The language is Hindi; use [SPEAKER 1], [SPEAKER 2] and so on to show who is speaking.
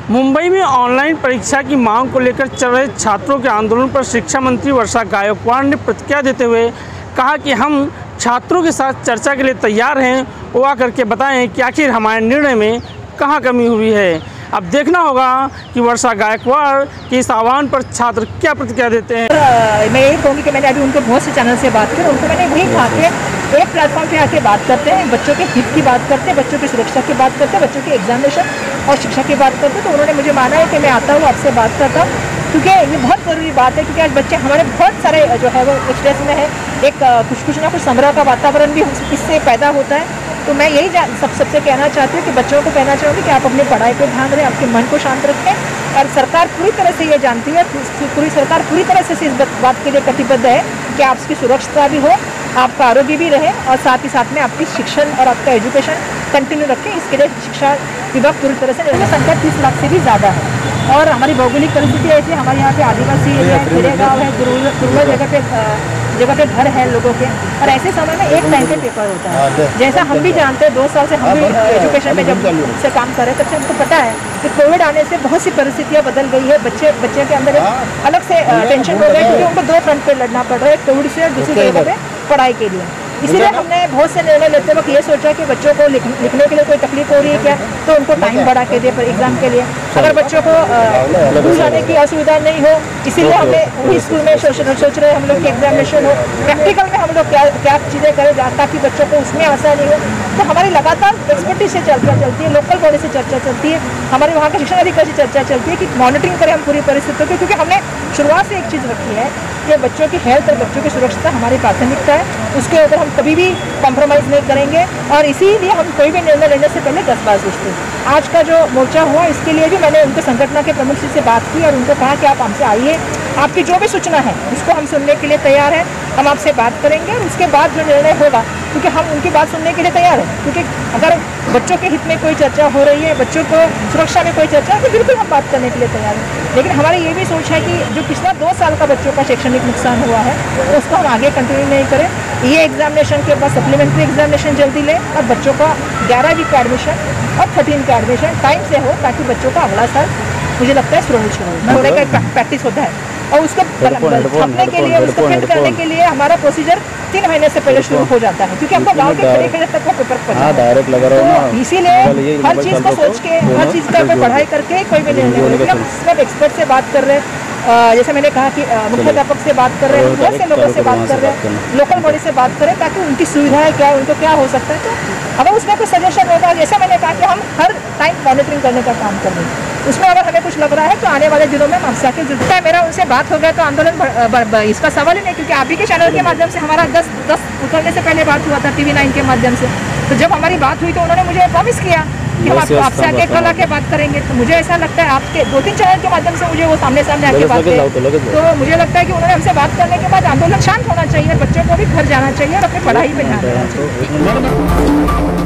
[SPEAKER 1] मुंबई में ऑनलाइन परीक्षा की मांग को लेकर चल रहे छात्रों के आंदोलन पर शिक्षा मंत्री वर्षा गायकवाड़ ने प्रतिक्रिया देते हुए कहा कि हम छात्रों के साथ चर्चा के लिए तैयार हैं। वो आकर के बताएं कि आखिर हमारे निर्णय में कहाँ कमी हुई है। अब देखना होगा कि वर्षा गायकवाड़ के इस आह्वान पर छात्र क्या प्रतिक्रिया देते हैं।
[SPEAKER 2] मैं यही कहूँगी कि मैंने अभी उनको बहुत से चैनल से बात की, उनको मैंने वही कहा कि एक प्लेटफॉर्म पे आके बात करते हैं, बच्चों के हित की बात करते हैं, बच्चों की सुरक्षा की बात करते हैं, बच्चों के एग्जामिनेशन और शिक्षा की बात करते हैं। तो उन्होंने मुझे माना है कि मैं आता हूँ, आपसे बात करता हूँ, क्योंकि ये बहुत ज़रूरी बात है। क्योंकि आज बच्चे हमारे बहुत सारे जो है वो स्ट्रेस में है, एक कुछ ना कुछ संग्रह का वातावरण भी इससे पैदा होता है। तो मैं यही सबसे कहना चाहती हूँ कि बच्चों को कहना चाहूँगी कि आप अपनी पढ़ाई पर ध्यान दें, आपके मन को शांत रखें। और सरकार पूरी तरह से ये जानती है, पूरी सरकार पूरी तरह से इस बात के लिए प्रतिबद्ध है कि आपकी सुरक्षा भी हो, आपका आरोग्य भी रहे और साथ ही साथ में आपकी शिक्षण और आपका एजुकेशन कंटिन्यू रखें। इसके लिए शिक्षा विभाग पूरी तरह से संख्या 30 लाख से भी ज़्यादा है। और हमारी भौगोलिक परिस्थिति ऐसी, हमारे यहाँ पे आदिवासी एरिया है, खेड़े गाँव है, रूरल जगह पे घर है लोगों के, और ऐसे समय में एक टाइम पे पेपर होता है। जैसा हम भी जानते हैं, 2 साल से हम भी एजुकेशन में जब से काम कर रहे हैं, तब से हमको पता है कि कोविड आने से बहुत सी परिस्थितियाँ बदल गई है। बच्चे के अंदर एक अलग से टेंशन हो गया, क्योंकि उनको 2 फ्रंट पे लड़ना पड़ रहा है, कोविड से और दूसरी जगह पे पढ़ाई के लिए। इसीलिए हमने बहुत से निर्णय लेते वक्त ये सोचा कि बच्चों को लिखने के लिए कोई तकलीफ हो रही है क्या, तो उनको टाइम बढ़ा के दे पर एग्जाम के लिए। अगर बच्चों को स्कूल जाने की असुविधा नहीं हो, इसीलिए हमने वही स्कूल में सोच रहे हम लोग कि एग्जामिनेशन हो। प्रैक्टिकल में हम लोग क्या चीज़ें करें ताकि बच्चों को उसमें आसानी हो। तो हमारी लगातार एक्सपर्टीज से चर्चा चलती है, लोकल बॉडी से चर्चा चलती है, हमारे वहाँ के शिक्षण अधिकारी से चर्चा चलती है कि मॉनिटरिंग करें हम पूरी परिस्थितियों की। क्योंकि हमने शुरुआत से एक चीज़ रखी है कि बच्चों की हेल्थ और बच्चों की सुरक्षा हमारी प्राथमिकता है, उसके ऊपर हम कभी भी कॉम्प्रोमाइज़ नहीं करेंगे। और इसीलिए हम कोई भी निर्णय लेने से पहले 10 बार सोचते हैं। आज का जो मोर्चा हुआ, इसके लिए भी मैंने उनके संगठन के प्रमुख से बात की और उनको कहा कि आप हमसे आइए, आपकी जो भी सूचना है उसको हम सुनने के लिए तैयार हैं, हम आपसे बात करेंगे और उसके बाद जो निर्णय होगा, क्योंकि हम उनकी बात सुनने के लिए तैयार हैं। क्योंकि अगर बच्चों के हित में कोई चर्चा हो रही है, बच्चों को सुरक्षा में कोई चर्चा है, तो बिल्कुल हम बात करने के लिए तैयार हैं। लेकिन हमारी ये भी सोच है कि जो पिछला 2 साल का बच्चों का शैक्षणिक नुकसान हुआ है, तो उसको हम आगे कंटिन्यू नहीं करें। ये एग्जामिनेशन के बाद सप्लीमेंट्री एग्जामिनेशन जल्दी लें और बच्चों का 11 वीक का एडमिशन और 13 का एडमिशन टाइम से हो, ताकि बच्चों का अगला साल मुझे लगता है सुरक्षित शुरू होने का प्रैक्टिस होता है। और उसको छापने के लिए, उसको प्रिंट करने के लिए हमारा प्रोसीजर 3 महीने से पहले शुरू हो जाता है, क्योंकि हमको गाँव के खेड़े तक वो पेपर पहुँचा। तो इसीलिए हर चीज़ को सोच के, हर चीज़ का पढ़ाई करके कोई भी निर्णय हो। लेकिन हम सब एक्सपर्ट से बात कर रहे हैं, जैसे मैंने कहा कि मुख्याध्यापक से बात कर रहे हैं, बहुत से लोगों से बात कर रहे हैं, लोकल बॉडी से बात करें, ताकि उनकी सुविधाएं क्या, उनको क्या हो सकता है। तो अगर उसमें कुछ सजेशन होगा, जैसे मैंने कहा कि हम हर टाइम मॉनिटरिंग करने का काम कर रहे हैं, उसमें अगर हमें कुछ लग रहा है तो आने वाले दिनों में हमसे आके जुड़ता है। मेरा उनसे बात हो गया तो आंदोलन इसका सवाल ही नहीं, क्योंकि आप ही के चैनल के माध्यम से हमारा 10 उतरने से पहले बात हुआ था TV9 के माध्यम से। तो जब हमारी बात हुई तो उन्होंने मुझे प्रॉमिस किया कि हम आपसे आके कल आके बात करेंगे। तो मुझे ऐसा लगता है आपके 2-3 चैनल के माध्यम से मुझे वो सामने आके बात किया, तो मुझे लगता है कि उन्होंने हमसे बात करने के बाद आंदोलन शांत होना चाहिए, बच्चों को भी घर जाना चाहिए और अपनी पढ़ाई पे ध्यान देना चाहिए।